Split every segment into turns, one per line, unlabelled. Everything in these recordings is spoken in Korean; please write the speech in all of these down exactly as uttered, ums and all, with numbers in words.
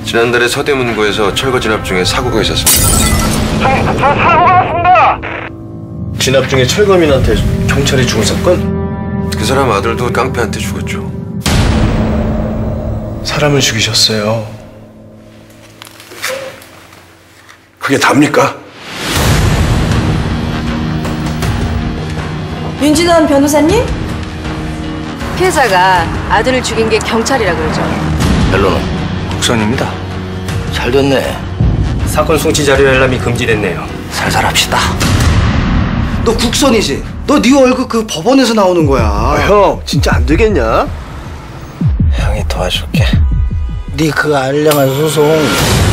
지난달에 서대문구에서 철거 진압 중에 사고가 있었습니다.
저, 저 사고가 났습니다!
진압 중에 철거민한테 경찰이 죽은 사건?
그 사람 아들도 깡패한테 죽었죠.
사람을 죽이셨어요.
그게 답니까?
윤진원 변호사님?
피해자가 아들을 죽인 게 경찰이라 그러죠.
결론은 국선입니다. 잘 됐네.
사건 송치 자료 열람이 금지됐네요.
살살 합시다.
너 국선이지? 너 네 월급 그 법원에서 나오는 거야.
아, 형 진짜 안 되겠냐?
형이 도와줄게.
네 그 알량한 소송.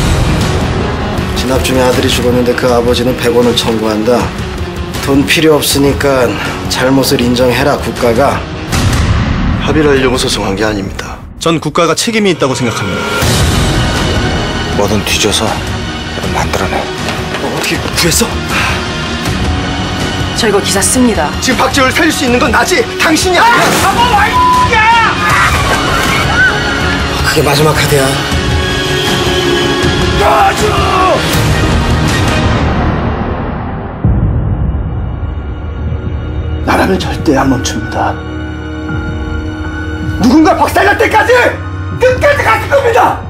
진압 중에 아들이 죽었는데 그 아버지는 백 원을 청구한다. 돈 필요 없으니까 잘못을 인정해라 국가가.
합의를 하려고 소송한 게 아닙니다. 전 국가가 책임이 있다고 생각합니다.
뭐든 뒤져서 만들어내.
어, 어떻게 구했어?
저 이거 기사 씁니다.
지금 박재호를 살릴 수 있는 건 나지 당신이 아니야.
그게 마지막 카드야.
나라면 절대 안 멈춥니다. 누군가 박살날 때까지 끝까지 갈 겁니다.